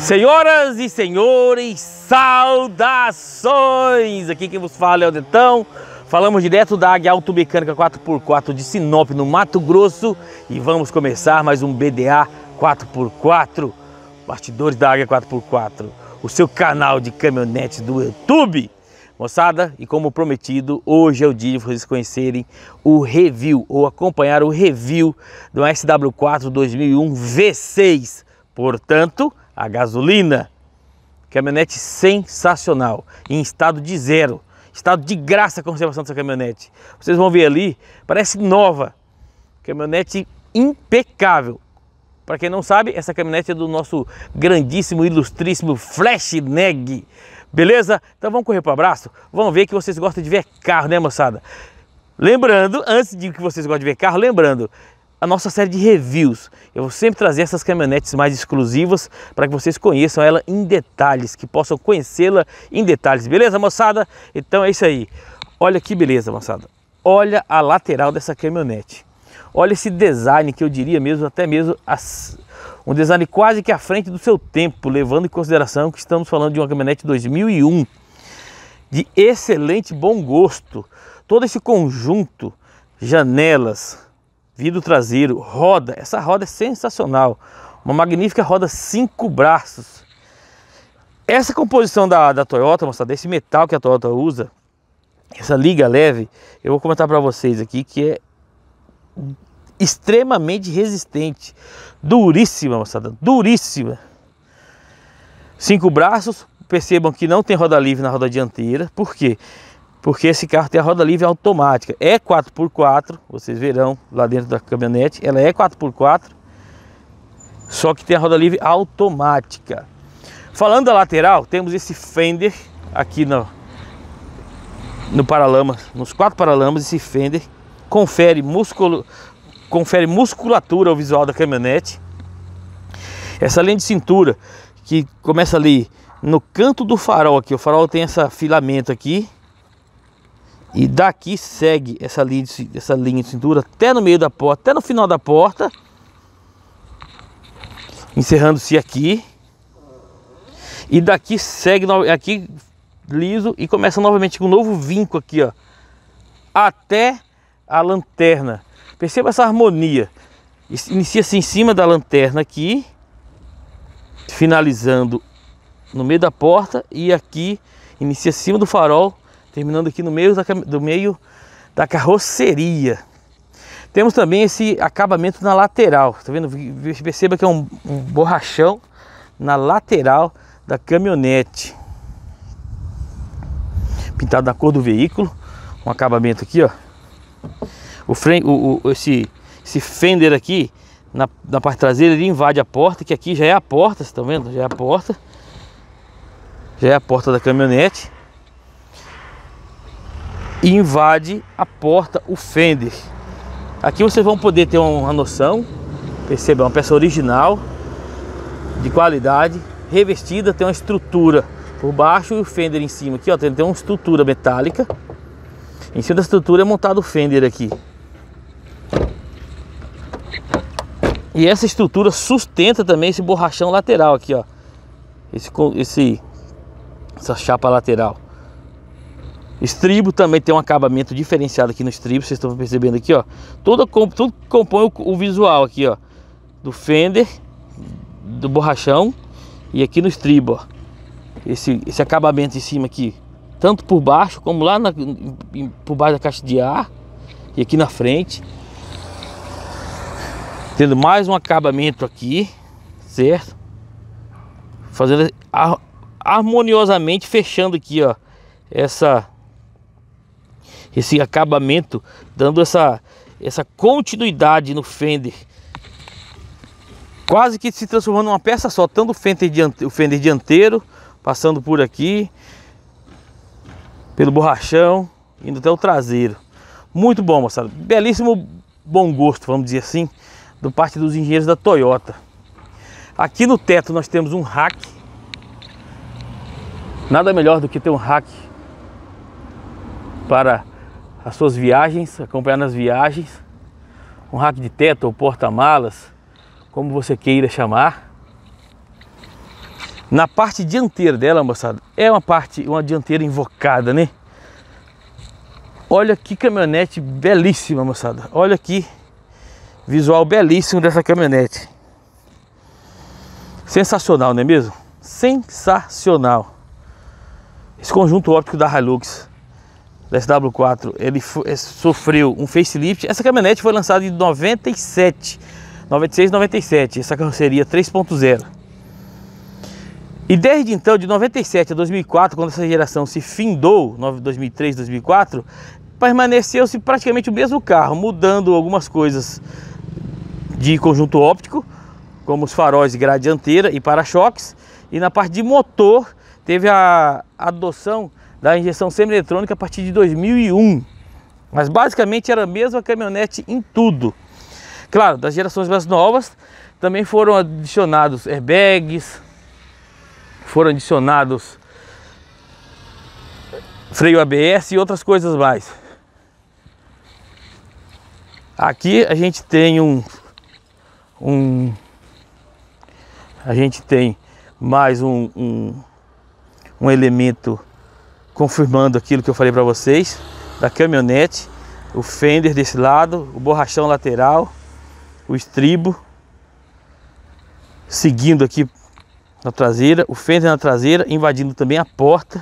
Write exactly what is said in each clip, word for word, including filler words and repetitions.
Senhoras e senhores, saudações! Aqui quem vos fala é o Detão. Falamos direto da Águia Automecânica quatro por quatro de Sinop, no Mato Grosso. E vamos começar mais um B D A quatro por quatro. Bastidores da Águia quatro por quatro. O seu canal de caminhonetes do YouTube. Moçada, e como prometido, hoje é o dia de vocês conhecerem o review, ou acompanhar o review do S W quatro dois mil e um V seis. Portanto, a gasolina. Caminhonete sensacional, em estado de zero. Estado de graça a conservação dessa caminhonete. Vocês vão ver ali, parece nova. Caminhonete impecável. Para quem não sabe, essa caminhonete é do nosso grandíssimo, ilustríssimo Flash Neg. Beleza? Então vamos correr para o abraço? Vamos ver que vocês gostam de ver carro, né, moçada? Lembrando, antes de que vocês gostem de ver carro, lembrando, a nossa série de reviews. Eu vou sempre trazer essas caminhonetes mais exclusivas para que vocês conheçam ela em detalhes, que possam conhecê-la em detalhes. Beleza, moçada? Então é isso aí. Olha que beleza, moçada. Olha a lateral dessa caminhonete. Olha esse design que eu diria mesmo, até mesmo as, um design quase que à frente do seu tempo, levando em consideração que estamos falando de uma caminhonete dois mil e um, de excelente bom gosto. Todo esse conjunto, janelas, vidro traseiro, roda, essa roda é sensacional, uma magnífica roda cinco braços. Essa composição da, da Toyota, moçada, esse metal que a Toyota usa, essa liga leve, eu vou comentar para vocês aqui que é extremamente resistente, duríssima, moçada, duríssima. Cinco braços, percebam que não tem roda livre na roda dianteira. Por quê? Porque esse carro tem a roda livre automática, é quatro por quatro, vocês verão lá dentro da caminhonete, ela é quatro por quatro, só que tem a roda livre automática. Falando da lateral, temos esse fender aqui no, no paralama, nos quatro paralamas, esse fender confere, musculo, confere musculatura ao visual da caminhonete. Essa linha de cintura que começa ali no canto do farol aqui, o farol tem esse filamento aqui, e daqui segue essa linha, de, essa linha de cintura até no meio da porta, até no final da porta, encerrando-se aqui. E daqui segue aqui liso e começa novamente com um novo vinco aqui, ó, até a lanterna. Perceba essa harmonia. Inicia-se em cima da lanterna aqui, finalizando no meio da porta, e aqui inicia acima do farol, terminando aqui no meio da, do meio da carroceria. Temos também esse acabamento na lateral, tá vendo? Perceba que é um, um borrachão na lateral da caminhonete, pintado na cor do veículo, um acabamento aqui, ó. O frame, o, o, esse, esse fender aqui na, na parte traseira, ele invade a porta, que aqui já é a porta, vocês estão vendo? Já é a porta, já é a porta da caminhonete. E invade a porta o fender. Aqui vocês vão poder ter uma noção. Perceba, uma peça original, de qualidade, revestida, tem uma estrutura por baixo e o fender em cima aqui, ó, tem, tem uma estrutura metálica. Em cima da estrutura é montado o fender aqui. E essa estrutura sustenta também esse borrachão lateral aqui, ó. Esse, esse, essa chapa lateral. Estribo também tem um acabamento diferenciado aqui no estribo, vocês estão percebendo aqui, ó. Tudo, tudo compõe o, o visual aqui, ó, do fender, do borrachão, e aqui no estribo, ó. Esse, esse acabamento em cima aqui, tanto por baixo como lá na, por baixo da caixa de ar, e aqui na frente. Tendo mais um acabamento aqui, certo? Fazendo harmoniosamente, fechando aqui, ó, essa esse acabamento, dando essa essa continuidade no fender, quase que se transformando numa peça só, tanto o fender dianteiro, o fender dianteiro passando por aqui, pelo borrachão, indo até o traseiro. Muito bom, moçada, belíssimo bom gosto, vamos dizer assim, do parte dos engenheiros da Toyota. Aqui no teto nós temos um rack. Nada melhor do que ter um rack para as suas viagens, acompanhar nas viagens. Um rack de teto ou porta-malas, como você queira chamar. Na parte dianteira dela, moçada, é uma parte, uma dianteira invocada, né? Olha que caminhonete belíssima, moçada. Olha aqui, visual belíssimo dessa caminhonete. Sensacional, não é mesmo? Sensacional. Esse conjunto óptico da Hilux, da S W quatro, ele sofreu um facelift. Essa caminhonete foi lançada em noventa e sete, noventa e seis, noventa e sete. Essa carroceria três ponto zero. E desde então, de noventa e sete a dois mil e quatro, quando essa geração se findou, dois mil e três, dois mil e quatro, permaneceu-se praticamente o mesmo carro, mudando algumas coisas de conjunto óptico, como os faróis de grade dianteira e para-choques. E na parte de motor, teve a adoção da injeção semi-eletrônica a partir de dois mil e um. Mas basicamente era a mesma caminhonete em tudo. Claro, das gerações mais novas também foram adicionados airbags, foram adicionados freio A B S e outras coisas mais. Aqui a gente tem um, um a gente tem mais um, um, um elemento confirmando aquilo que eu falei para vocês da caminhonete. O fender desse lado, o borrachão lateral, o estribo seguindo aqui na traseira, o fender na traseira, invadindo também a porta.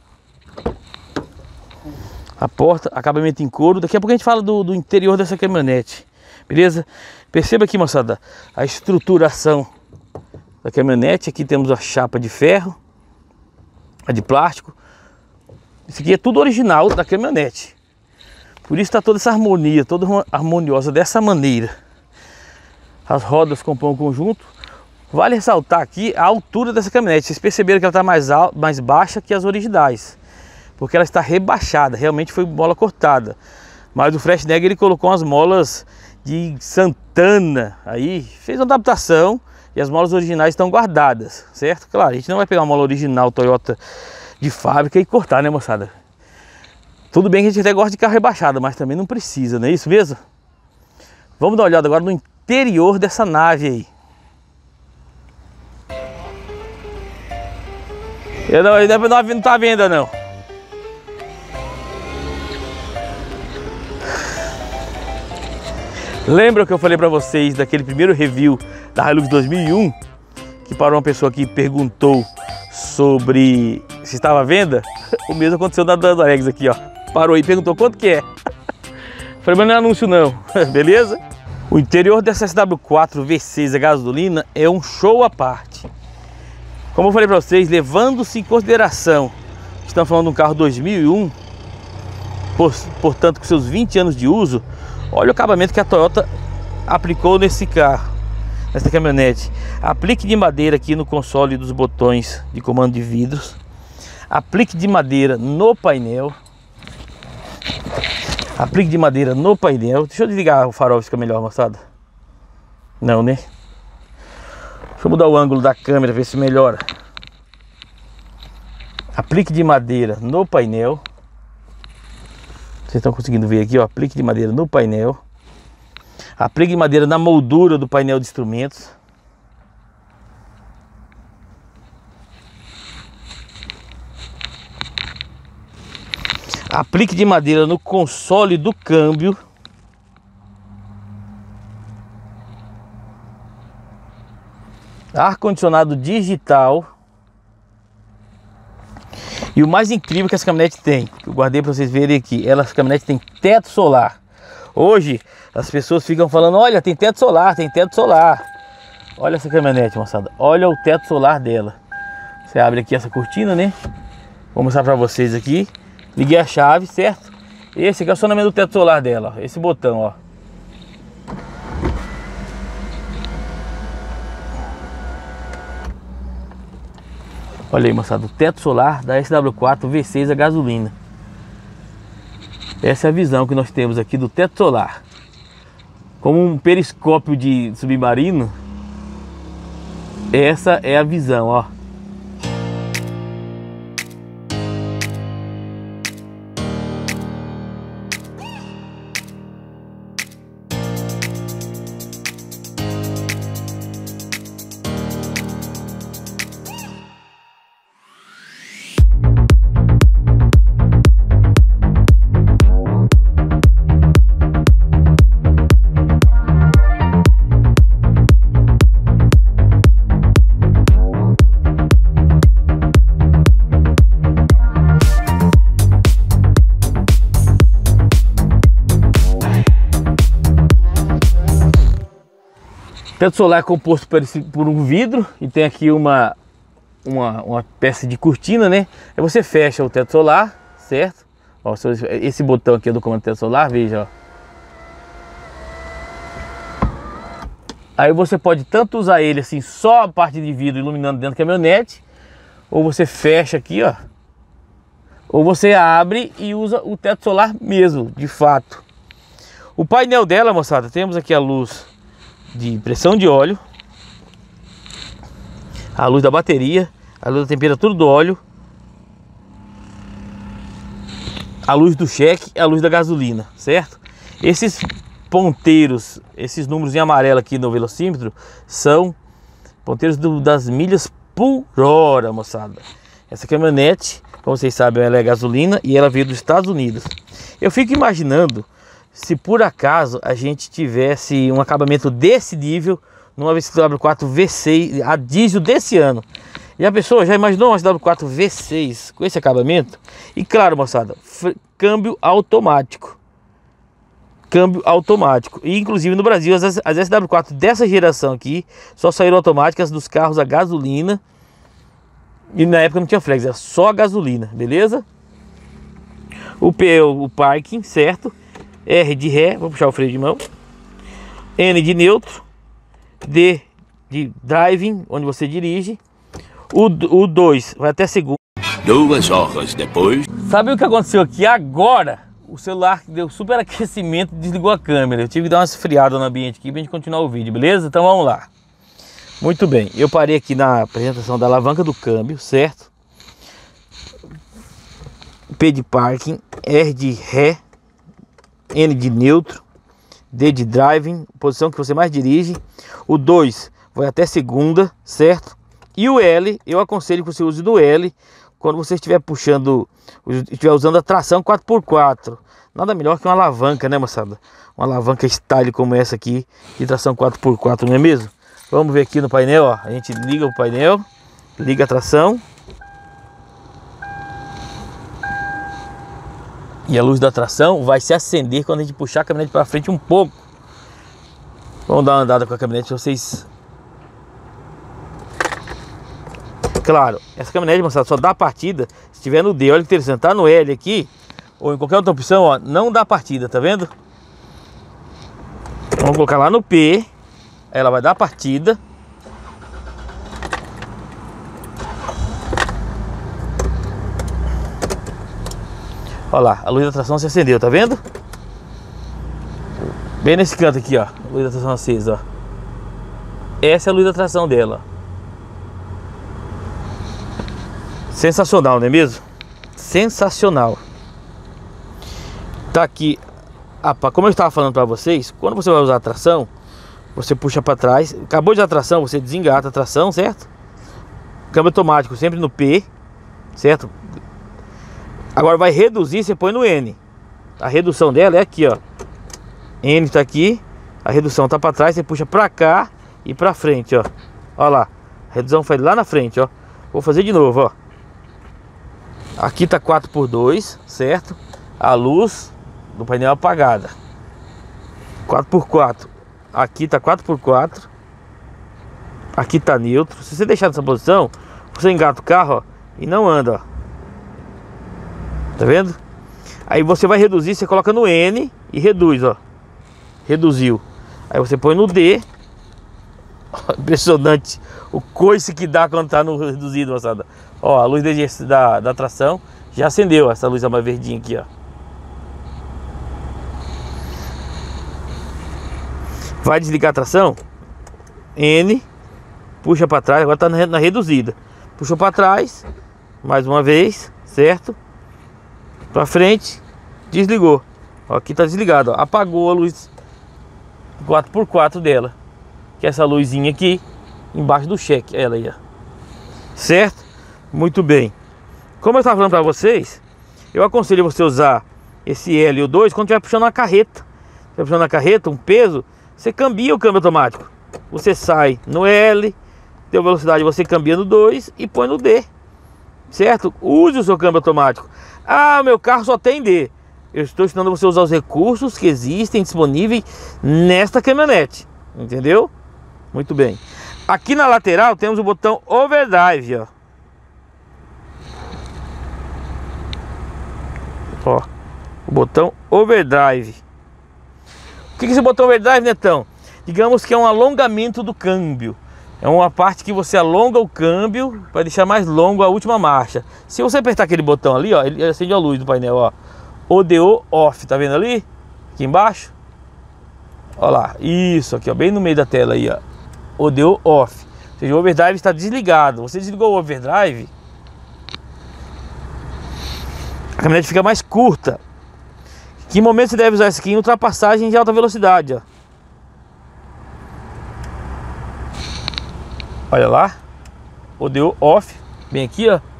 A porta, acabamento em couro. Daqui a pouco a gente fala do, do interior dessa caminhonete, beleza? Perceba aqui, moçada, a estruturação da caminhonete. Aqui temos a chapa de ferro, a de plástico. Isso aqui é tudo original da caminhonete. Por isso está toda essa harmonia, toda harmoniosa dessa maneira. As rodas compõem um conjunto. Vale ressaltar aqui a altura dessa caminhonete. Vocês perceberam que ela está mais, alta, mais baixa que as originais, porque ela está rebaixada. Realmente foi mola cortada. Mas o Fresnegger ele colocou umas molas de Santana. Aí fez uma adaptação e as molas originais estão guardadas, certo? Claro, a gente não vai pegar uma mola original Toyota de fábrica e cortar, né, moçada? Tudo bem que a gente até gosta de carro rebaixado, mas também não precisa, não é isso mesmo? Vamos dar uma olhada agora no interior dessa nave aí. Eu não, eu não, não tá vendo não. Lembra que eu falei para vocês daquele primeiro review da Hilux dois mil e um? Que parou uma pessoa que perguntou sobre se estava à venda? O mesmo aconteceu na da Alex aqui, ó. Parou e perguntou quanto que é. Falei, mas não é anúncio não, beleza? O interior dessa S W quatro V seis a gasolina é um show à parte. Como eu falei para vocês, levando-se em consideração que estamos falando de um carro dois mil e um, por, portanto com seus vinte anos de uso, olha o acabamento que a Toyota aplicou nesse carro, nessa caminhonete. Aplique de madeira aqui no console dos botões de comando de vidros. Aplique de madeira no painel. Aplique de madeira no painel. Deixa eu desligar o farol, fica melhor, moçada. Não, né? Deixa eu mudar o ângulo da câmera, ver se melhora. Aplique de madeira no painel. Vocês estão conseguindo ver aqui, ó. Aplique de madeira no painel. Aplique de madeira na moldura do painel de instrumentos. Aplique de madeira no console do câmbio. Ar-condicionado digital. E o mais incrível que essa caminhonete tem, que eu guardei para vocês verem aqui, ela, essa caminhonete tem teto solar. Hoje as pessoas ficam falando, olha, tem teto solar, tem teto solar. Olha essa caminhonete, moçada, olha o teto solar dela. Você abre aqui essa cortina, né? Vou mostrar para vocês aqui. Liguei a chave, certo? Esse aqui é o acionamento do teto solar dela, ó. Esse botão, ó. Olha aí, moçada, o teto solar da S W quatro V seis a gasolina. Essa é a visão que nós temos aqui do teto solar. Como um periscópio de submarino, essa é a visão, ó. teto solar é composto por, esse, por um vidro e tem aqui uma, uma, uma peça de cortina, né? Aí você fecha o teto solar, certo? Ó, esse botão aqui é do comando teto solar, veja, ó. Aí você pode tanto usar ele assim, só a parte de vidro iluminando dentro da caminhonete, ou você fecha aqui, ó. Ou você abre e usa o teto solar mesmo, de fato. O painel dela, moçada, temos aqui a luz de pressão de óleo, a luz da bateria, a luz da temperatura do óleo, a luz do cheque e a luz da gasolina, certo? Esses ponteiros, esses números em amarelo aqui no velocímetro, são ponteiros do, das milhas por hora, moçada. Essa caminhonete, como vocês sabem, ela é gasolina e ela veio dos Estados Unidos. Eu fico imaginando se por acaso a gente tivesse um acabamento desse nível numa V W quatro V seis a diesel desse ano. E a pessoa já imaginou uma V W quatro V seis com esse acabamento? E claro, moçada, câmbio automático. Câmbio automático. E inclusive no Brasil as, as S W quatro dessa geração aqui só saíram automáticas dos carros a gasolina. E na época não tinha flex, era só a gasolina, beleza? O P é o parking, certo? R de ré, vou puxar o freio de mão. N de neutro. D de driving, onde você dirige. O dois vai até segunda. Duas horas depois. Sabe o que aconteceu aqui agora? O celular deu superaquecimento e desligou a câmera. Eu tive que dar uma esfriada no ambiente aqui pra gente continuar o vídeo, beleza? Então vamos lá. Muito bem, eu parei aqui na apresentação da alavanca do câmbio, certo? P de parking, R de ré, N de neutro, D de driving, posição que você mais dirige. O dois vai até segunda, certo? E o L, eu aconselho que você use no L quando você estiver puxando, estiver usando a tração quatro por quatro. Nada melhor que uma alavanca, né, moçada? Uma alavanca style como essa aqui, de tração quatro por quatro, não é mesmo? Vamos ver aqui no painel, ó. A gente liga o painel, liga a tração. E a luz da tração vai se acender quando a gente puxar a caminhonete para frente um pouco. Vamos dar uma andada com a caminhonete, vocês... Claro, essa caminhonete, moçada, só dá partida se estiver no D. Olha que interessante, tá no L aqui, ou em qualquer outra opção, ó, não dá partida, tá vendo? Vamos colocar lá no P. Ela vai dar partida. Olha lá, a luz da tração se acendeu, tá vendo? Bem nesse canto aqui, ó, a luz da tração acesa, ó. Essa é a luz da tração dela. Sensacional, não é mesmo? Sensacional. Tá aqui, ah, como eu estava falando para vocês, quando você vai usar a tração, você puxa para trás, acabou de dar a tração, você desengata a tração, certo? Câmbio automático sempre no P, certo? Agora vai reduzir, você põe no N. A redução dela é aqui, ó. N tá aqui, a redução tá para trás, você puxa para cá e para frente, ó. Ó lá, a redução foi lá na frente, ó. Vou fazer de novo, ó. Aqui tá quatro por dois, certo? A luz do painel apagada. quatro por quatro. Aqui tá quatro por quatro. Aqui tá neutro. Se você deixar nessa posição, você engata o carro, ó, e não anda, ó. Tá vendo? Aí você vai reduzir, você coloca no N e reduz, ó. Reduziu. Aí você põe no D. Impressionante o coice que dá quando tá no reduzido, moçada. Ó, a luz de, da, da tração já acendeu, essa luz mais verdinha aqui, ó. Vai desligar a tração, N, puxa para trás, agora tá na, na reduzida. Puxou para trás, mais uma vez, certo? Para frente, desligou. Ó, aqui tá desligado, ó. Apagou a luz quatro por quatro dela, que é essa luzinha aqui embaixo do cheque, ela aí, ó. Certo? Muito bem. Como eu estava falando para vocês, eu aconselho você usar esse L e o dois quando estiver puxando uma carreta. Se estiver puxando uma carreta, um peso, você cambia o câmbio automático. Você sai no L, deu velocidade, você cambia no dois e põe no D. Certo? Use o seu câmbio automático. Ah, meu carro só tem D. Eu estou ensinando você a usar os recursos que existem disponíveis nesta caminhonete. Entendeu? Muito bem. Aqui na lateral temos o botão Overdrive, ó. Ó, o botão Overdrive. O que é esse botão Overdrive, Netão? Digamos que é um alongamento do câmbio. É uma parte que você alonga o câmbio para deixar mais longo a última marcha. Se você apertar aquele botão ali, ó, ele acende a luz do painel, ó. O D O Off, tá vendo ali? Aqui embaixo. Ó lá, isso aqui, ó, bem no meio da tela aí, ó. O D O Off. Ou seja, o Overdrive está desligado. Você desligou o Overdrive, a caminhonete fica mais curta. Que momento você deve usar isso aqui? Em ultrapassagem de alta velocidade, ó. Olha lá, o D O Off, bem aqui, ó.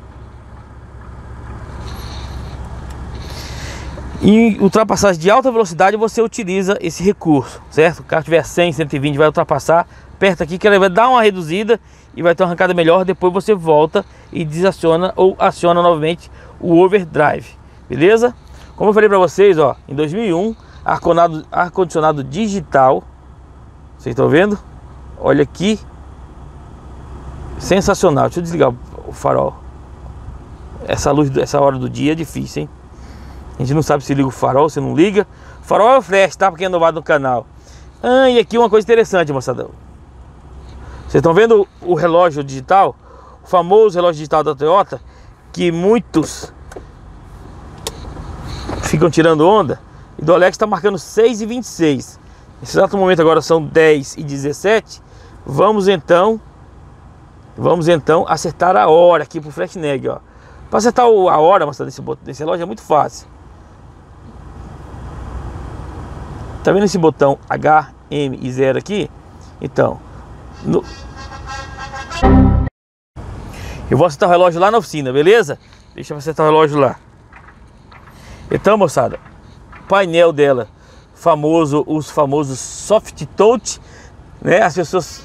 Em ultrapassagem de alta velocidade você utiliza esse recurso, certo? O carro tiver cem, cento e vinte, vai ultrapassar, aperta aqui que ele vai dar uma reduzida e vai ter uma arrancada melhor. Depois você volta e desaciona ou aciona novamente o Overdrive, beleza? Como eu falei para vocês, ó, em dois mil e um, ar-condicionado, ar-condicionado digital, vocês estão vendo? Olha aqui, sensacional. Deixa eu desligar o farol. Essa luz, essa hora do dia é difícil, hein? A gente não sabe se liga o farol, se não liga. O farol é o flash, tá? Pra quem é novado no canal. Ah, e aqui uma coisa interessante, moçada. Vocês estão vendo o relógio digital? O famoso relógio digital da Toyota, que muitos ficam tirando onda. E do Alex está marcando seis e vinte e seis. Nesse exato momento agora são dez e dezessete. Vamos então Vamos então acertar a hora aqui pro Fresnel, ó. Para acertar a hora, moçada, desse, desse relógio é muito fácil. Tá vendo esse botão H M zero aqui? Então, no... eu vou acertar o relógio lá na oficina, beleza? Deixa eu acertar o relógio lá. Então, moçada, painel dela, famoso, os famosos soft touch, né? As pessoas,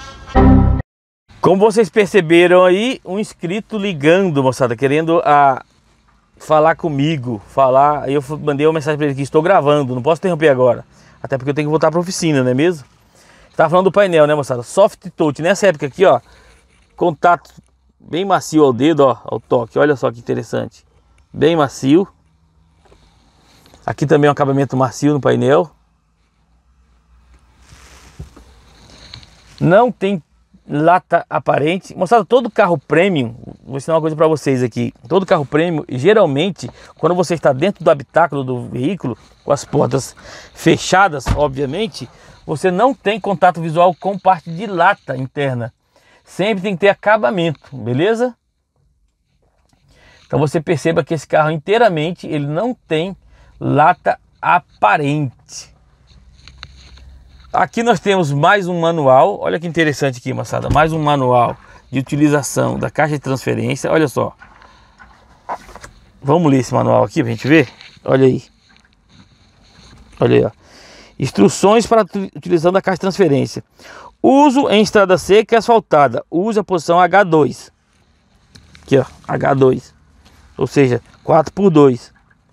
como vocês perceberam aí, um inscrito ligando, moçada, querendo a falar comigo, falar. Aí eu mandei uma mensagem para ele que estou gravando, não posso interromper agora, até porque eu tenho que voltar para a oficina, não é mesmo? Tava falando do painel, né, moçada? Soft touch, nessa época aqui, ó, contato bem macio ao dedo, ó, ao toque. Olha só que interessante, bem macio. Aqui também um acabamento macio no painel. Não tem lata aparente. Moçada, todo carro premium, vou ensinar uma coisa para vocês aqui. Todo carro premium, geralmente, quando você está dentro do habitáculo do veículo, com as portas fechadas, obviamente, você não tem contato visual com parte de lata interna. Sempre tem que ter acabamento, beleza? Então você perceba que esse carro inteiramente, ele não tem lata aparente. Aqui nós temos mais um manual. Olha que interessante aqui, moçada. Mais um manual de utilização da caixa de transferência. Olha só. Vamos ler esse manual aqui pra gente ver. Olha aí. Olha aí, ó. Instruções para a utilização da caixa de transferência. Uso em estrada seca e asfaltada. Use a posição H dois. Aqui, ó. H dois. Ou seja, quatro por dois.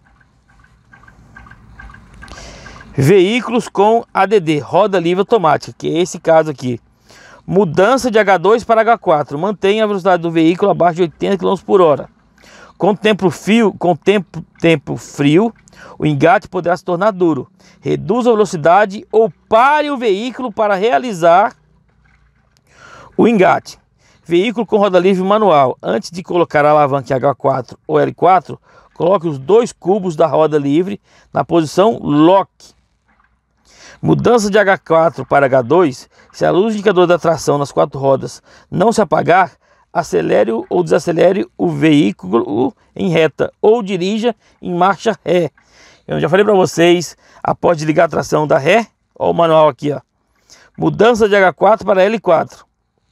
Veículos com A D D, roda livre automática, que é esse caso aqui. Mudança de H dois para H quatro. Mantenha a velocidade do veículo abaixo de oitenta quilômetros por hora. Com tempo frio, com tempo, tempo frio, o engate poderá se tornar duro. Reduza a velocidade ou pare o veículo para realizar o engate. Veículo com roda livre manual. Antes de colocar a alavanca em H quatro ou L quatro, coloque os dois cubos da roda livre na posição lock. Mudança de H quatro para H dois. Se a luz indicador da tração nas quatro rodas não se apagar, acelere ou desacelere o veículo em reta ou dirija em marcha ré. Eu já falei para vocês, após desligar a tração da ré, olha o manual aqui, ó. Mudança de H quatro para L quatro.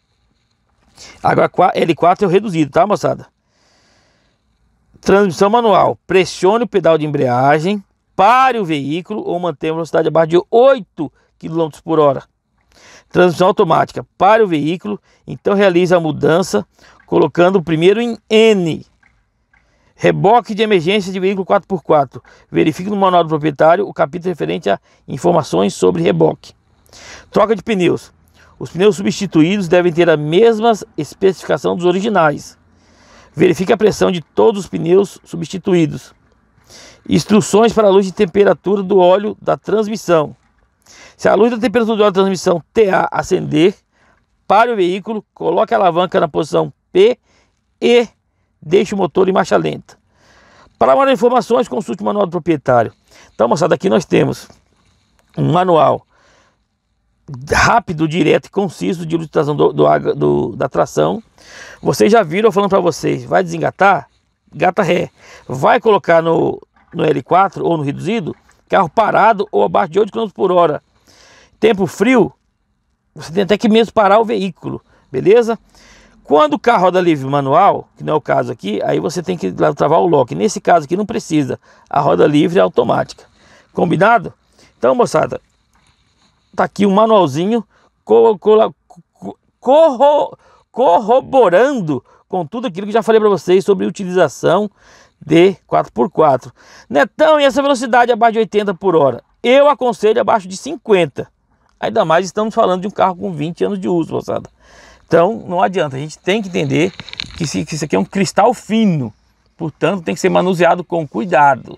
H quatro, L quatro é o reduzido, tá, moçada? Transmissão manual. Pressione o pedal de embreagem, pare o veículo ou mantenha a velocidade abaixo de oito quilômetros por hora. Transmissão automática. Pare o veículo, então realize a mudança colocando o primeiro em N. Reboque de emergência de veículo quatro por quatro. Verifique no manual do proprietário o capítulo referente a informações sobre reboque. Troca de pneus. Os pneus substituídos devem ter a mesma especificação dos originais. Verifique a pressão de todos os pneus substituídos. Instruções para a luz de temperatura do óleo da transmissão. Se a luz da temperatura do óleo da transmissão T A acender, pare o veículo, coloque a alavanca na posição P e deixe o motor em marcha lenta. Para maiores informações, consulte o manual do proprietário. Então, moçada, aqui nós temos um manual rápido, direto e conciso de utilização do, do, do, da tração. Vocês já viram eu falando para vocês, vai desengatar, gata ré. Vai colocar no, no L quatro ou no reduzido, carro parado ou abaixo de oito quilômetros por hora. Tempo frio, você tem até que mesmo parar o veículo, beleza? Quando o carro roda livre manual, que não é o caso aqui, aí você tem que lá travar o lock. Nesse caso aqui não precisa, a roda livre é automática. Combinado? Então, moçada, tá aqui um manualzinho co co corro corroborando com tudo aquilo que já falei para vocês sobre utilização de quatro por quatro. Netão, e essa velocidade abaixo de oitenta por hora? Eu aconselho abaixo de cinquenta. Ainda mais estamos falando de um carro com vinte anos de uso, moçada. Então não adianta, a gente tem que entender que isso aqui é um cristal fino. Portanto, tem que ser manuseado com cuidado.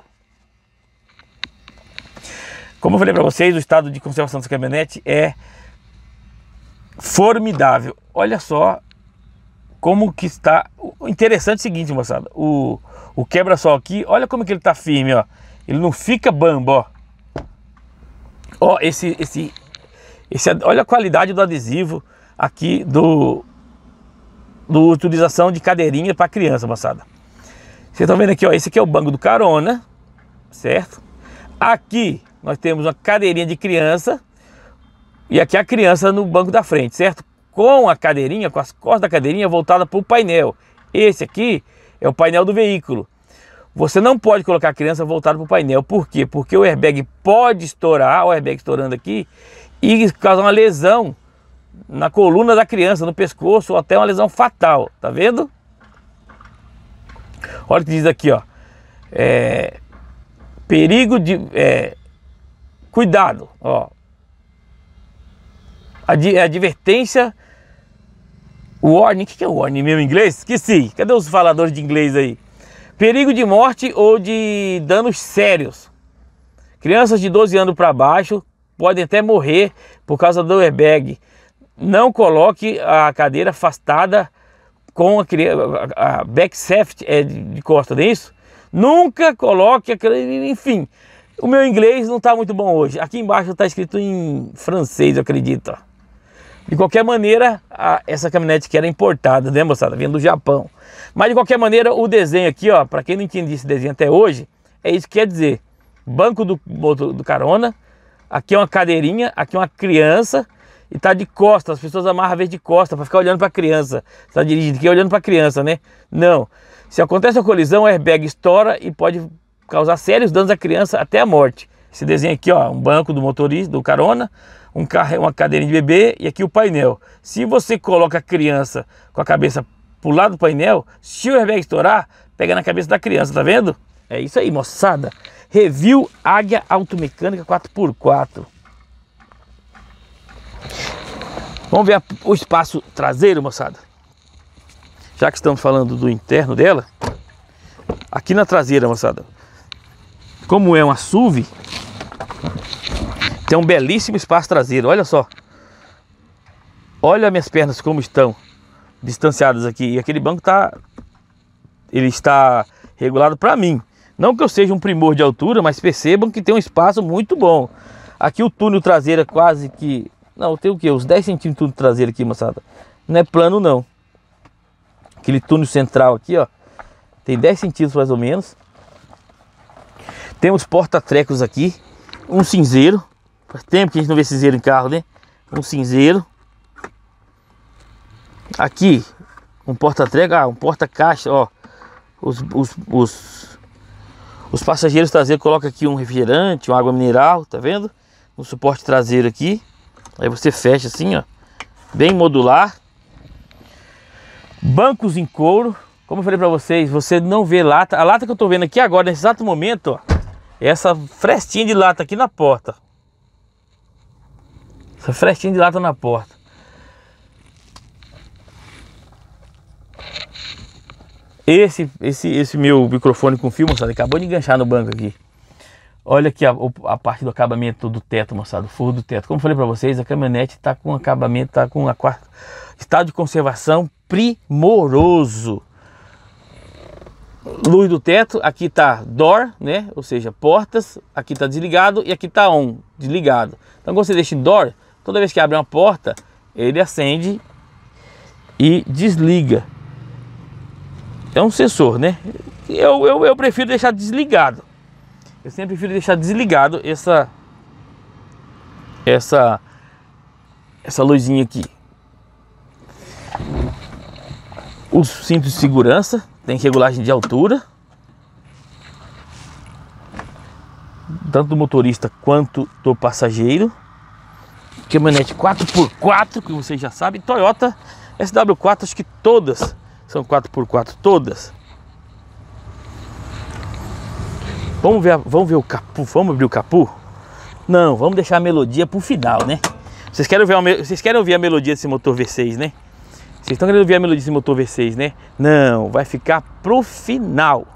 Como eu falei para vocês, o estado de conservação dessa caminhonete é formidável. Olha só como que está. O interessante é o seguinte, moçada. O, o quebra-sol aqui, olha como que ele está firme, ó. Ele não fica bambo, ó. Ó, esse, esse, esse, olha a qualidade do adesivo aqui do, do utilização de cadeirinha para criança, moçada. Vocês estão vendo aqui, ó. Esse aqui é o banco do carona, certo? Aqui nós temos uma cadeirinha de criança e aqui a criança no banco da frente, certo? Com a cadeirinha, com as costas da cadeirinha voltada para o painel. Esse aqui é o painel do veículo. Você não pode colocar a criança voltada para o painel. Por quê? Porque o airbag pode estourar, o airbag estourando aqui, e causar uma lesão na coluna da criança, no pescoço, ou até uma lesão fatal. Tá vendo? Olha o que diz aqui, ó. É, perigo de... É, cuidado, ó. Ad, advertência. Warning. O que é warning mesmo em inglês? Esqueci. Cadê os faladores de inglês aí? Perigo de morte ou de danos sérios. Crianças de doze anos para baixo podem até morrer por causa do airbag. Não coloque a cadeira afastada com a, a, a back shaft é de, de costa, não é isso? Nunca coloque aquele, enfim. O meu inglês não está muito bom hoje. Aqui embaixo está escrito em francês, eu acredito. Ó. De qualquer maneira, a, essa caminhonete que era importada, né, moçada? Vindo do Japão. Mas de qualquer maneira, o desenho aqui, ó, para quem não entendia esse desenho até hoje, é isso que quer dizer. Banco do, do, do carona, aqui é uma cadeirinha, aqui é uma criança e tá de costas. As pessoas amarram a vez de costas para ficar olhando para a criança. Está dirigindo aqui olhando para a criança, né? Não. Se acontece a colisão, o airbag estoura e pode causar sérios danos à criança até a morte. Esse desenho aqui, ó, um banco do motorista, do carona, um carro, uma cadeirinha de bebê e aqui o painel. Se você coloca a criança com a cabeça pro lado do painel, se o airbag estourar, pega na cabeça da criança, tá vendo? É isso aí, moçada. Review Águia Automecânica quatro por quatro. Vamos ver a, o espaço traseiro, moçada. Já que estamos falando do interno dela, aqui na traseira, moçada, como é uma S U V, tem um belíssimo espaço traseiro. Olha só. Olha minhas pernas como estão distanciadas aqui. E aquele banco tá, ele está regulado para mim. Não que eu seja um primor de altura, mas percebam que tem um espaço muito bom. Aqui o túnel traseiro é quase que... Não, tem o que? Uns dez centímetros de traseiro aqui, moçada. Não é plano, não. Aquele túnel central aqui, ó. Tem dez centímetros mais ou menos. Temos porta-trecos aqui. Um cinzeiro. Faz tempo que a gente não vê cinzeiro em carro, né? Um cinzeiro. Aqui, um porta-treco, ah, um porta-caixa, ó. Os, os, os, os passageiros traseiros colocam aqui um refrigerante, uma água mineral, tá vendo? No suporte traseiro aqui. Aí você fecha assim, ó. Bem modular. Bancos em couro. Como eu falei pra vocês, você não vê lata. A lata que eu tô vendo aqui agora, nesse exato momento, ó. É essa frestinha de lata aqui na porta. Essa frestinha de lata na porta. Esse, esse, esse meu microfone com fio, moçada, acabou de enganchar no banco aqui. Olha aqui a, a parte do acabamento do teto, moçada, o forro do teto. Como eu falei para vocês, a caminhonete está com acabamento, está com a quarta, estado de conservação primoroso. Luz do teto, aqui tá door, né? Ou seja, portas, aqui tá desligado e aqui tá on, desligado. Então quando você deixa em door, toda vez que abre uma porta, ele acende e desliga. É um sensor, né? Eu, eu, eu prefiro deixar desligado. Eu sempre prefiro deixar desligado essa essa essa luzinha aqui. Os cintos de segurança, tem regulagem de altura, tanto do motorista quanto do passageiro. Caminhonete quatro por quatro, que vocês já sabem. Toyota S W quatro, acho que todas são quatro por quatro, todas. Vamos ver, vamos ver o capô, vamos abrir o capô? Não, vamos deixar a melodia pro final, né? Vocês querem ouvir, uma, vocês querem ouvir a melodia desse motor V seis, né? Vocês estão querendo ouvir a melodia desse motor V seis, né? Não, vai ficar pro final.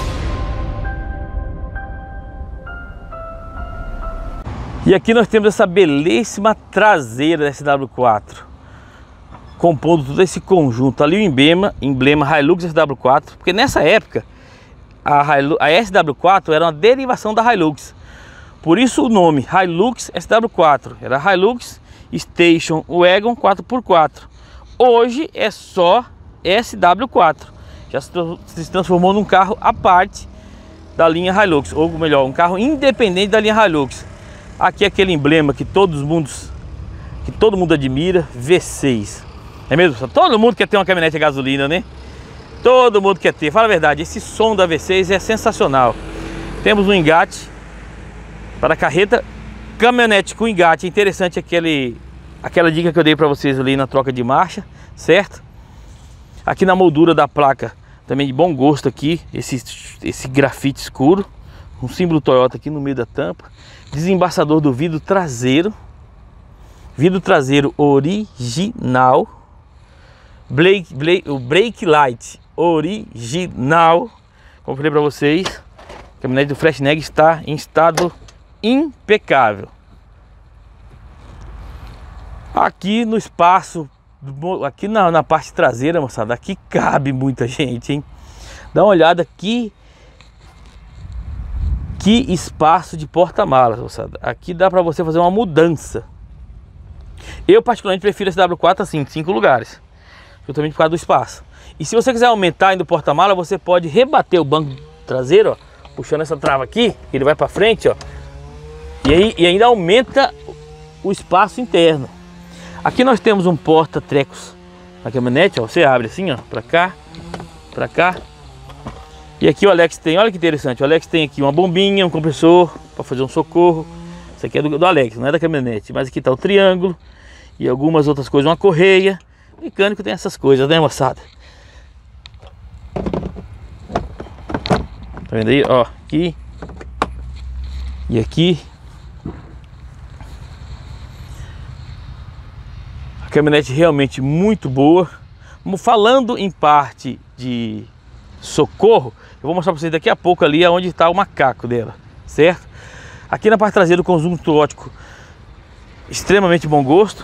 E aqui nós temos essa belíssima traseira da S W quatro, compondo todo esse conjunto. Ali o emblema, emblema Hilux S W quatro, porque nessa época a, Hilux, a S W quatro era uma derivação da Hilux. Por isso o nome Hilux S W quatro, era Hilux Station Wagon quatro por quatro. Hoje é só S W quatro, já se transformou num carro à parte da linha Hilux, ou melhor, um carro independente da linha Hilux. Aqui é aquele emblema que todos mundos, que todo mundo admira, V seis. É mesmo? Todo mundo quer ter uma caminhonete a gasolina, né? Todo mundo quer ter. Fala a verdade, esse som da V seis é sensacional. Temos um engate para carreta, caminhonete com engate. É interessante aquele, aquela dica que eu dei para vocês ali na troca de marcha, certo? Aqui na moldura da placa, também de bom gosto aqui, esse, esse grafite escuro, um símbolo Toyota aqui no meio da tampa. Desembaçador do vidro traseiro, vidro traseiro original, brake, brake, o brake light original. Como eu falei para vocês, a caminhonete do Fresnel está em estado impecável. Aqui no espaço, aqui na, na parte traseira, moçada, aqui cabe muita gente, hein? Dá uma olhada aqui. Que espaço de porta-malas, moçada. Aqui dá para você fazer uma mudança. Eu particularmente prefiro esse W quatro assim, cinco lugares, justamente por causa do espaço. E se você quiser aumentar ainda o porta-mala, você pode rebater o banco traseiro, ó, puxando essa trava aqui, ele vai para frente, ó. E aí e ainda aumenta o espaço interno. Aqui nós temos um porta-trecos na caminhonete, ó. Você abre assim, ó, para cá, para cá. E aqui o Alex tem, olha que interessante, o Alex tem aqui uma bombinha, um compressor para fazer um socorro. Isso aqui é do, do Alex, não é da caminhonete, mas aqui está o triângulo e algumas outras coisas, uma correia. O mecânico tem essas coisas, né, moçada? Tá vendo aí, ó, aqui e aqui. A caminhonete realmente muito boa. Falando em parte de socorro, eu vou mostrar para vocês daqui a pouco ali onde está o macaco dela, certo? Aqui na parte traseira o conjunto ótico extremamente bom gosto.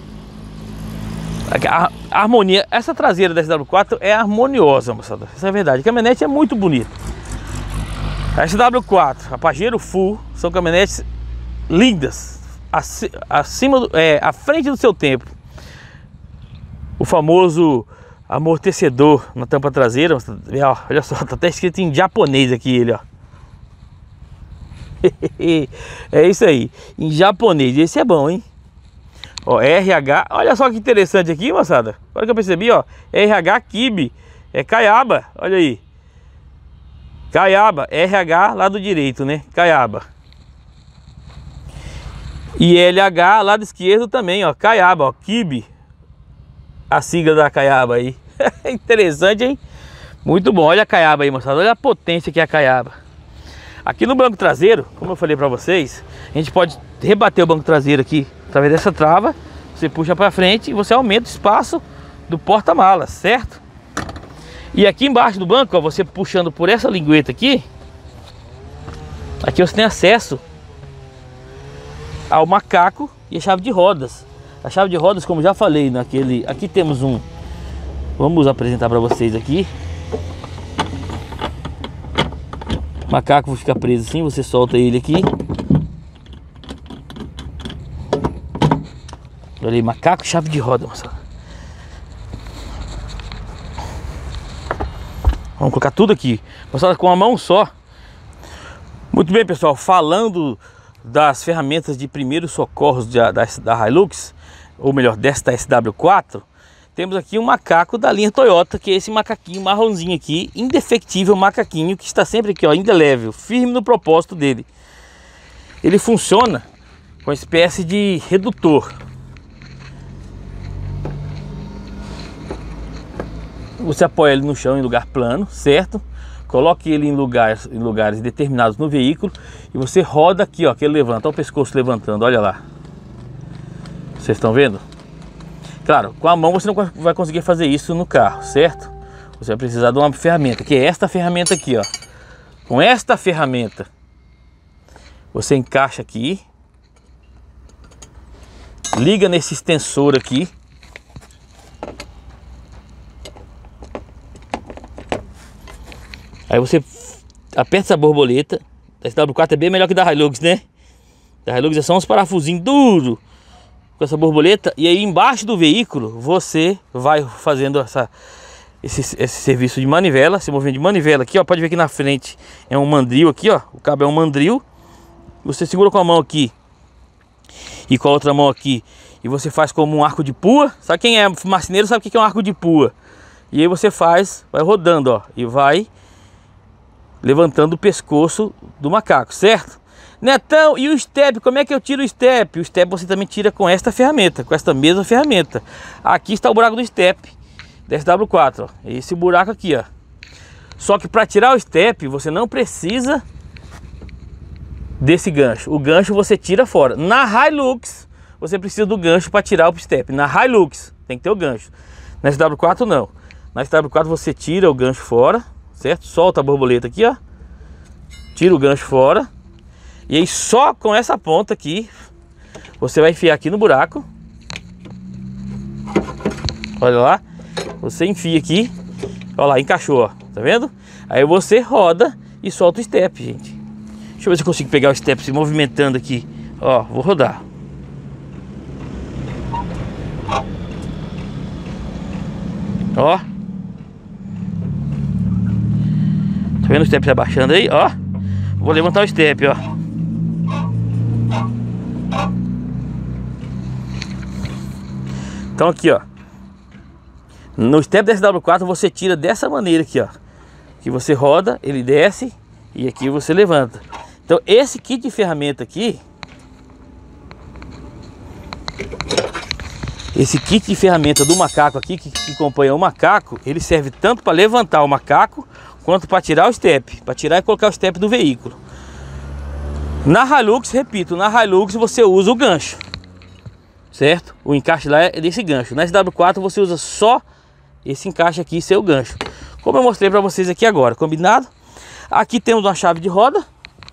A, a harmonia, essa traseira da S W quatro é harmoniosa, moçada. Isso é verdade. A caminhonete é muito bonita. A S W quatro, a Pajero Full, são caminhonetes lindas, acima do, é, à frente do seu tempo. O famoso amortecedor na tampa traseira, olha só, tá até escrito em japonês aqui ele, ó. É isso aí, em japonês. Esse é bom, hein? Ó, R H, olha só que interessante aqui, moçada. Agora que eu percebi, ó, R H Kibe, é Caiaba, olha aí. Caiaba, R H lado direito, né? Caiaba. E L H lado esquerdo também, ó, Caiaba, ó, Kibe. A sigla da Caiaba aí. Interessante, hein? Muito bom. Olha a Caiaba aí, moçada. Olha a potência que é a Caiaba. Aqui no banco traseiro, como eu falei para vocês, a gente pode rebater o banco traseiro aqui através dessa trava. Você puxa para frente e você aumenta o espaço do porta-malas, certo? E aqui embaixo do banco, ó, você puxando por essa lingueta aqui, aqui você tem acesso ao macaco e a chave de rodas. A chave de rodas, como já falei naquele, aqui temos um, vamos apresentar para vocês aqui. O macaco fica preso assim, você solta ele aqui. Olha aí, macaco, chave de roda, moçada. Vamos colocar tudo aqui, moçada, com a mão só. Muito bem, pessoal, falando das ferramentas de primeiros socorros da, da, da Hilux, ou melhor, desta S W quatro, temos aqui um macaco da linha Toyota, que é esse macaquinho marronzinho aqui, indefectível macaquinho, que está sempre aqui, ó, indelével, firme no propósito dele. Ele funciona com uma espécie de redutor. Você apoia ele no chão em lugar plano, certo? Coloque ele em lugares, em lugares determinados no veículo e você roda aqui, ó, que ele levanta, olha o pescoço levantando, olha lá. Vocês estão vendo? Claro, com a mão você não vai conseguir fazer isso no carro, certo? Você vai precisar de uma ferramenta, que é esta ferramenta aqui, ó. Com esta ferramenta, você encaixa aqui, liga nesse extensor aqui. Aí você aperta essa borboleta. A S W quatro é bem melhor que da Hilux, né? Da Hilux é só uns parafusinhos duros com essa borboleta. E aí embaixo do veículo você vai fazendo essa, esse, esse serviço de manivela. Esse movimento de manivela aqui, ó. Pode ver que na frente é um mandril aqui, ó. O cabo é um mandril. Você segura com a mão aqui e com a outra mão aqui, e você faz como um arco de pua. Sabe quem é marceneiro sabe o que é um arco de pua. E aí você faz, vai rodando, ó. E vai levantando o pescoço do macaco, certo? Netão, e o step, como é que eu tiro o step? O step você também tira com esta ferramenta, com esta mesma ferramenta. Aqui está o buraco do step da S W quatro, ó. Esse buraco aqui, ó. Só que para tirar o step, você não precisa desse gancho. O gancho você tira fora. Na Hilux, você precisa do gancho para tirar o step. Na Hilux, tem que ter o gancho. Na S W quatro, não. Na S W quatro, você tira o gancho fora, certo? Solta a borboleta aqui, ó. Tira o gancho fora. E aí só com essa ponta aqui você vai enfiar aqui no buraco. Olha lá. Você enfia aqui. Olha lá, encaixou, ó. Tá vendo? Aí você roda e solta o step, gente. Deixa eu ver se eu consigo pegar o step se movimentando aqui. Ó, vou rodar. Ó. Tá vendo o step se abaixando aí, ó? Vou levantar o step, ó. Então aqui, ó. No step da S W quatro você tira dessa maneira aqui, ó. Que você roda, ele desce e aqui você levanta. Então esse kit de ferramenta aqui, esse kit de ferramenta do macaco aqui, que, que acompanha o macaco, ele serve tanto para levantar o macaco quanto para tirar o step, para tirar e colocar o step do veículo. Na Hilux, repito, na Hilux você usa o gancho, certo? O encaixe lá é desse gancho. Na S W quatro você usa só esse encaixe aqui, seu gancho, como eu mostrei para vocês aqui agora, combinado? Aqui temos uma chave de roda,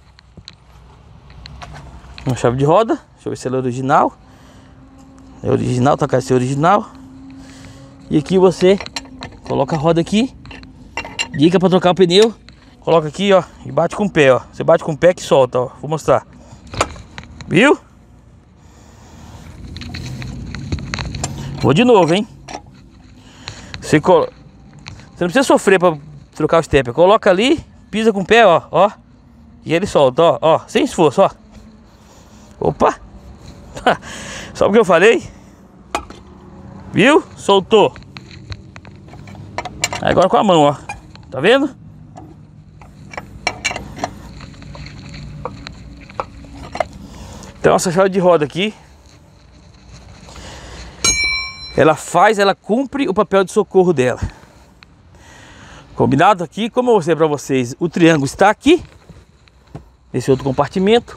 uma chave de roda. Deixa eu ver se ela é original. É original, tá, cara? Esse é original. E aqui você coloca a roda aqui, liga para trocar o pneu, coloca aqui, ó, e bate com o pé, ó. Você bate com o pé que solta, ó. Vou mostrar. Viu? Vou de novo, hein? Você, colo... você não precisa sofrer para trocar o step. Coloca ali, pisa com o pé, ó, ó. E ele solta, ó, ó, sem esforço, ó. Opa! Só porque eu falei? Viu? Soltou. Agora com a mão, ó. Tá vendo? Então essa chave de roda aqui, ela faz, ela cumpre o papel de socorro dela. Combinado aqui? Como eu mostrei pra vocês, o triângulo está aqui, nesse outro compartimento.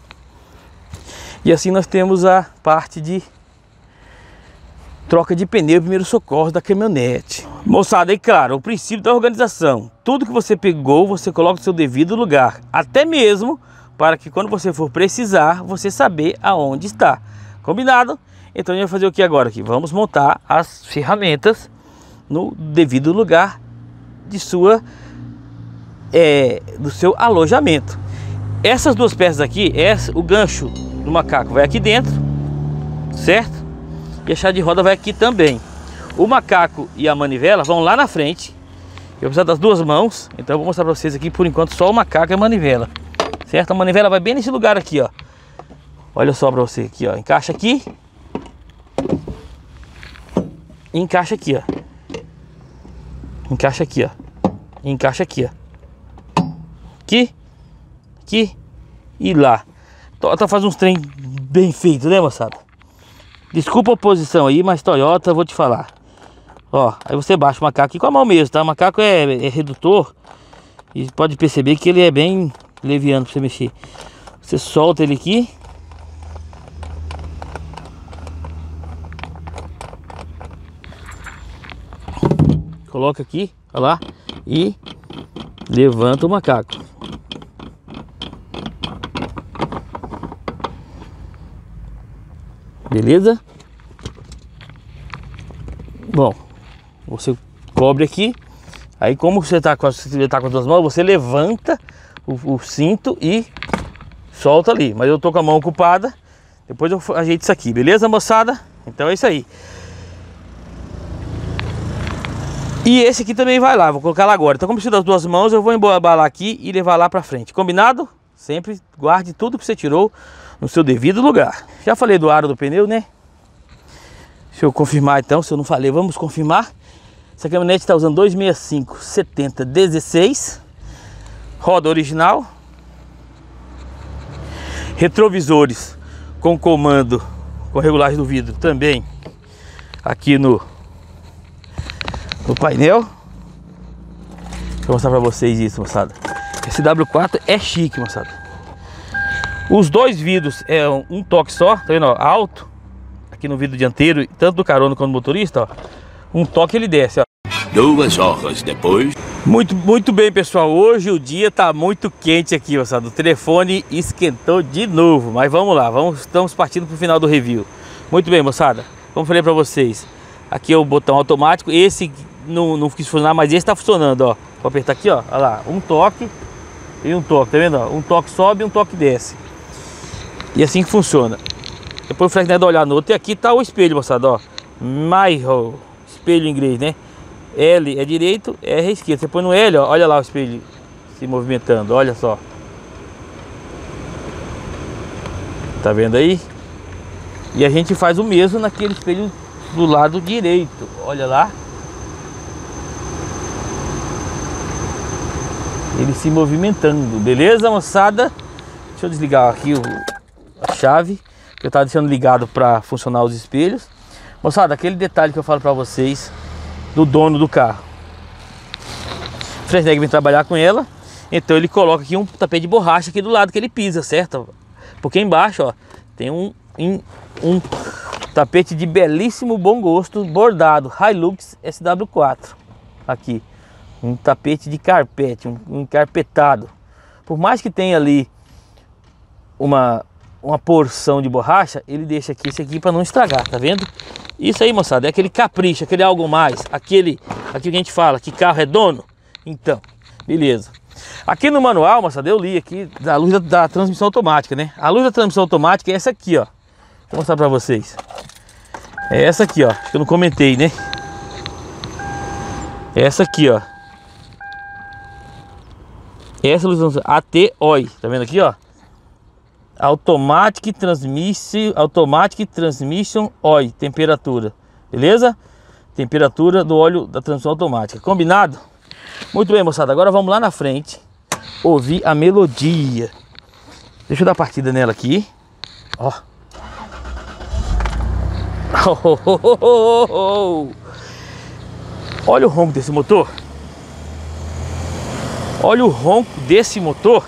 E assim nós temos a parte de troca de pneu e primeiros socorros da caminhonete. Moçada, e claro, o princípio da organização. Tudo que você pegou, você coloca no seu devido lugar. Até mesmo para que quando você for precisar, você saber aonde está. Combinado? Então a gente vai fazer o que agora aqui? Vamos montar as ferramentas no devido lugar de sua, é, do seu alojamento. Essas duas peças aqui, é o gancho do macaco vai aqui dentro, certo? E a chave de roda vai aqui também. O macaco e a manivela vão lá na frente. Eu vou precisar das duas mãos, então eu vou mostrar para vocês aqui por enquanto só o macaco e a manivela, certo? A manivela vai bem nesse lugar aqui, ó. Olha só para você aqui, ó. Encaixa aqui. Encaixa aqui, ó. Encaixa aqui, ó. Encaixa aqui, ó. Aqui. Aqui. E lá. Toyota faz uns trem bem feito, né, moçada? Desculpa a posição aí, mas Toyota, vou te falar. Ó, aí você baixa o macaco aqui com a mão mesmo, tá? O macaco é, é redutor. E pode perceber que ele é bem leviano pra você mexer. Você solta ele aqui. Coloca aqui, olha lá. E levanta o macaco. Beleza? Bom, você cobre aqui. Aí como você tá com, você tá com as duas mãos, você levanta o, o cinto e solta ali. Mas eu tô com a mão ocupada. Depois eu ajeito isso aqui, beleza, moçada? Então é isso aí. E esse aqui também vai lá, vou colocar lá agora. Então como precisa das duas mãos, eu vou embalar aqui e levar lá pra frente. Combinado? Sempre guarde tudo que você tirou no seu devido lugar. Já falei do aro do pneu, né? Deixa eu confirmar então, se eu não falei, vamos confirmar. Essa caminhonete está usando dois sessenta e cinco setenta dezesseis. Roda original. Retrovisores com comando, com regulagem do vidro também aqui no, no painel. Deixa eu mostrar para vocês isso, moçada. Esse W quatro é chique, moçada. Os dois vidros é um, um toque só, tá vendo, ó, alto. Aqui no vidro dianteiro, tanto do carona quanto do motorista, ó. Um toque ele desce, ó. Duas horas depois. Muito, muito bem, pessoal. Hoje o dia tá muito quente aqui, moçada. O telefone esquentou de novo. Mas vamos lá, vamos, estamos partindo pro final do review. Muito bem, moçada. Como eu falei pra vocês, aqui é o botão automático. Esse não, não quis funcionar, mas esse tá funcionando, ó. Vou apertar aqui, ó. Olha lá, um toque e um toque, tá vendo? Ó? Um toque sobe e um toque desce. E assim que funciona. Depois o Fred dá olhar no outro. E aqui tá o espelho, moçada, ó. Mirror, espelho em inglês, né? L é direito, R é esquerdo. Você põe no L, ó, olha lá o espelho se movimentando, olha só. Tá vendo aí? E a gente faz o mesmo naquele espelho do lado direito. Olha lá. Ele se movimentando, beleza, moçada? Deixa eu desligar aqui o, a chave, que eu tava deixando ligado para funcionar os espelhos. Moçada, aquele detalhe que eu falo para vocês do dono do carro. O Fresneg vem trabalhar com ela, então ele coloca aqui um tapete de borracha aqui do lado que ele pisa, certo? Porque embaixo, ó, tem um, um, um tapete de belíssimo bom gosto bordado Hilux S W quatro. Aqui, um tapete de carpete, um, um encarpetado. Por mais que tenha ali uma uma porção de borracha, ele deixa aqui esse aqui para não estragar, tá vendo? Isso aí, moçada, é aquele capricho, aquele algo mais, aquele, aquilo que a gente fala, que carro é dono. Então, beleza. Aqui no manual, moçada, eu li aqui da luz da, da transmissão automática, né? A luz da transmissão automática é essa aqui, ó. Vou mostrar para vocês. É essa aqui, ó, acho que eu não comentei, né? É essa aqui, ó. Essa luz A T O I, tá vendo aqui, ó? Automatic Transmission, Automatic Transmission Oil, temperatura, beleza? Temperatura do óleo da transmissão automática, combinado? Muito bem, moçada, agora vamos lá na frente ouvir a melodia. Deixa eu dar partida nela aqui, ó. Oh, oh, oh, oh, oh. Olha o ronco desse motor. Olha o ronco desse motor.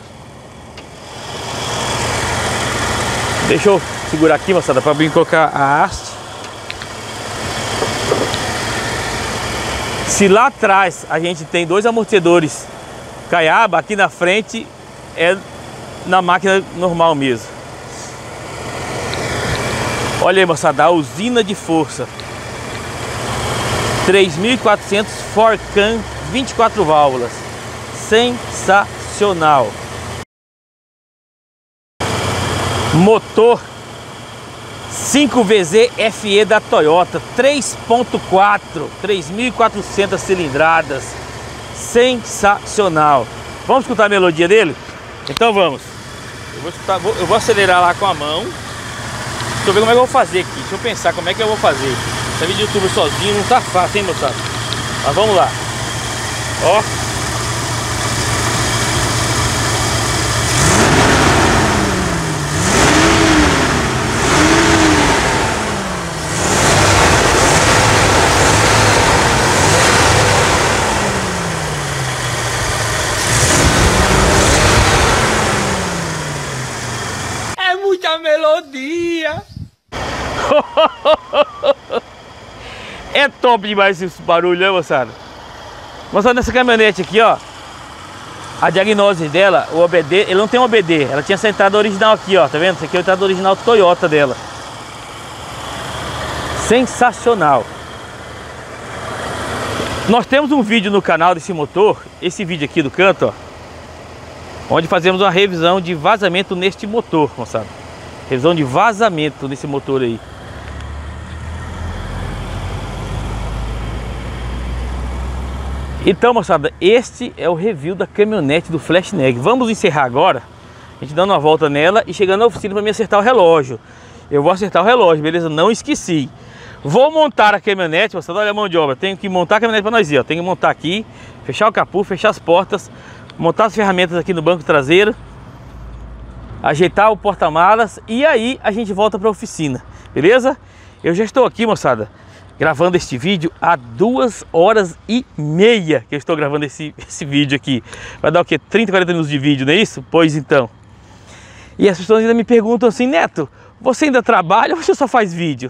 Deixa eu segurar aqui, moçada, para bem colocar a haste. Se lá atrás a gente tem dois amortecedores caiaba, aqui na frente é na máquina normal mesmo. Olha aí, moçada, a usina de força três mil e quatrocentos Forcan, vinte e quatro válvulas. Sensacional. Motor cinco V Z F E da Toyota, três ponto quatro, três mil e quatrocentas cilindradas. Sensacional. Vamos escutar a melodia dele? Então vamos. Eu vou, escutar, vou, eu vou acelerar lá com a mão. Deixa eu ver como é que eu vou fazer aqui. Deixa eu pensar como é que eu vou fazer. Essa vídeo de YouTube sozinho não tá fácil, hein, moçada? Mas vamos lá. Ó. É muita melodia. É top demais esse barulho, né, moçada? Moçada, nessa caminhonete aqui, ó, a diagnose dela, o O B D, ele não tem um O B D, ela tinha essa entrada original aqui, ó, tá vendo? Essa aqui é a entrada original Toyota dela. Sensacional. Nós temos um vídeo no canal desse motor, esse vídeo aqui do canto, ó, onde fazemos uma revisão de vazamento neste motor, moçada. Revisão de vazamento nesse motor aí. Então, moçada, este é o review da caminhonete do Flashnegue. Vamos encerrar agora, a gente dando uma volta nela e chegando na oficina para me acertar o relógio. Eu vou acertar o relógio, beleza? Não esqueci. Vou montar a caminhonete, moçada, olha a mão de obra. Tenho que montar a caminhonete para nós ir, ó. Tenho que montar aqui, fechar o capô, fechar as portas, montar as ferramentas aqui no banco traseiro, ajeitar o porta-malas e aí a gente volta para a oficina, beleza? Eu já estou aqui, moçada, gravando este vídeo há duas horas e meia que eu estou gravando esse, esse vídeo aqui. Vai dar o que? trinta, quarenta minutos de vídeo, não é isso? Pois então. E as pessoas ainda me perguntam assim: Neto, você ainda trabalha ou você só faz vídeo?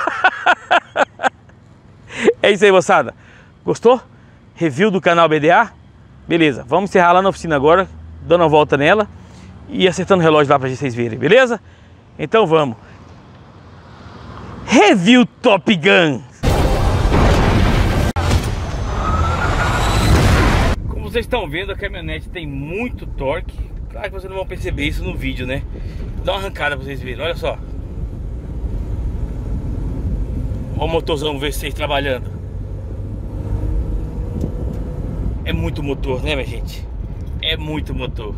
É isso aí, moçada. Gostou? Review do canal B D A? Beleza, vamos encerrar lá na oficina agora, dando uma volta nela e acertando o relógio lá para vocês verem, beleza? Então vamos. Review Top Gun. Como vocês estão vendo, a caminhonete tem muito torque. Claro que vocês não vão perceber isso no vídeo, né? Dá uma arrancada para vocês verem, olha só. Olha o motorzão V seis trabalhando. É muito motor, né, minha gente? É muito motor.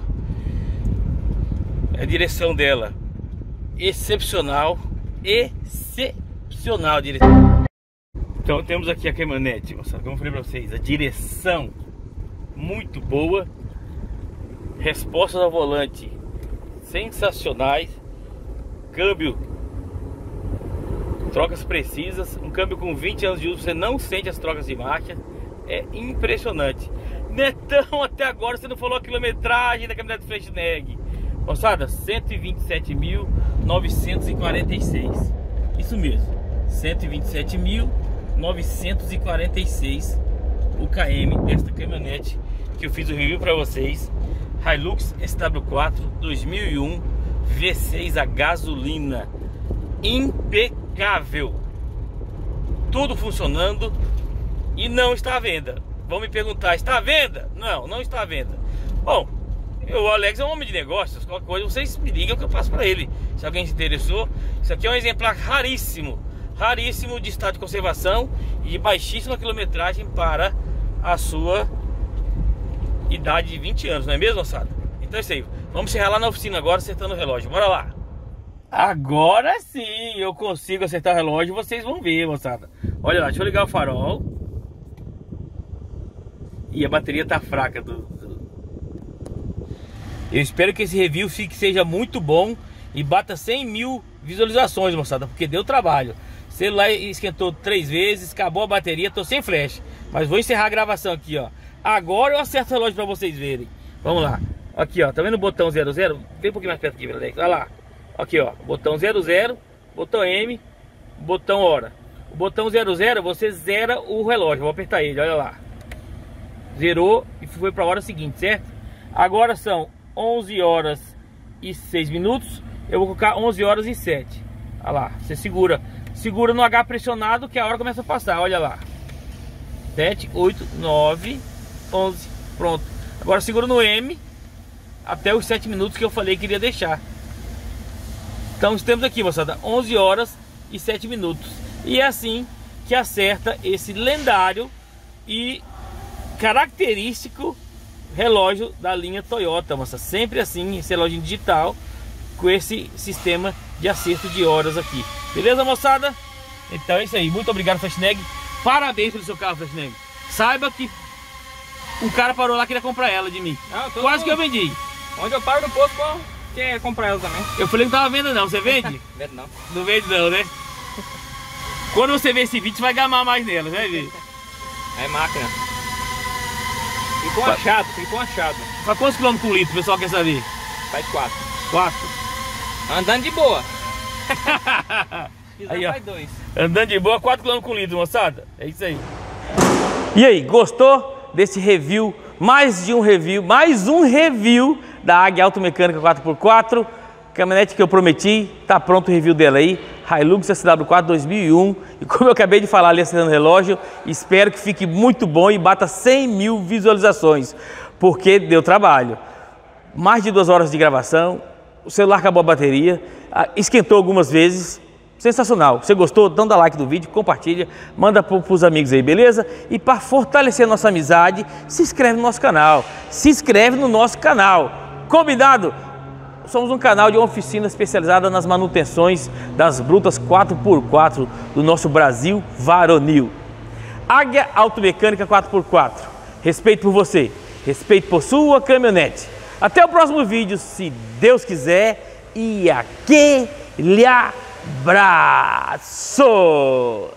A direção dela, excepcional. Excepcional a direção. Então temos aqui a caminhonete, moçada, como eu falei pra vocês, a direção muito boa. Respostas ao volante sensacionais. Câmbio, trocas precisas. Um câmbio com vinte anos de uso, você não sente as trocas de marcha. É impressionante. Netão, até agora você não falou a quilometragem da caminhonete Flashnegue. Moçada, cento e vinte e sete mil novecentos e quarenta e seis. Isso mesmo, cento e vinte e sete mil novecentos e quarenta e seis o km desta caminhonete que eu fiz o review para vocês. Hilux S W quatro dois mil e um V seis a gasolina. Impecável. Tudo funcionando e não está à venda. Vão me perguntar, está à venda? Não, não está à venda. Bom, o Alex é um homem de negócios. Qualquer coisa vocês me ligam que eu passo para ele, se alguém se interessou. Isso aqui é um exemplar raríssimo, raríssimo de estado de conservação e de baixíssima quilometragem para a sua idade de vinte anos, não é mesmo, moçada? Então é isso aí, vamos encerrar lá na oficina agora, acertando o relógio, bora lá. Agora sim eu consigo acertar o relógio, vocês vão ver, moçada. Olha lá, deixa eu ligar o farol. E a bateria tá fraca do, do... Eu espero que esse review fique, seja muito bom e bata cem mil visualizações, moçada, porque deu trabalho. O celular esquentou três vezes, acabou a bateria, tô sem flash. Mas vou encerrar a gravação aqui, ó. Agora eu acerto o relógio pra vocês verem. Vamos lá. Aqui, ó, tá vendo o botão zero zero? Vem um pouquinho mais perto aqui, Alex. Olha lá. Aqui, ó, botão zero zero, botão M, botão hora. o botão zero zero, você zera o relógio. Vou apertar ele, olha lá. Zerou e foi para a hora seguinte, certo? Agora são onze horas e seis minutos. Eu vou colocar onze horas e sete. Olha lá, você segura. Segura no H pressionado que a hora começa a passar, olha lá. sete, oito, nove, onze. Pronto. Agora segura no M até os sete minutos que eu falei que iria deixar. Então temos aqui, moçada, onze horas e sete minutos. E é assim que acerta esse lendário e característico relógio da linha Toyota, moça. Sempre assim, esse relógio digital com esse sistema de acerto de horas aqui. Beleza, moçada? Então é isso aí. Muito obrigado, Fastnag. Parabéns pelo seu carro, Fastnag. Saiba que o cara parou lá, queria comprar ela de mim. Ah, quase que eu vendi. Onde eu paro no posto, quer comprar ela também. Eu falei que não tava vendo não. Você vende? Vendo não. Não vende não, né? Quando você ver esse vídeo, você vai gamar mais nela, vai ver. É máquina. Ficou achado, ficou achado. Faz quantos quilômetros por litro, o pessoal quer saber? Faz quatro. Quatro. Andando de boa. Aí, ó. Faz dois. Andando de boa, quatro quilômetros por litro, moçada. É isso aí. E aí, gostou desse review? Mais de um review, mais um review da Águia Automecânica quatro por quatro. Caminhonete que eu prometi, tá pronto o review dela aí. Hilux S W quatro dois mil e um. E como eu acabei de falar ali acertando o relógio, espero que fique muito bom e bata cem mil visualizações. Porque deu trabalho. Mais de duas horas de gravação, o celular acabou a bateria, esquentou algumas vezes. Sensacional. Você gostou? Então dá like do vídeo, compartilha, manda para os amigos aí, beleza? E para fortalecer a nossa amizade, se inscreve no nosso canal. Se inscreve no nosso canal. Combinado? Somos um canal de uma oficina especializada nas manutenções das brutas quatro por quatro do nosso Brasil varonil. Águia Automecânica quatro por quatro. Respeito por você, respeito por sua caminhonete. Até o próximo vídeo, se Deus quiser. E aquele abraço!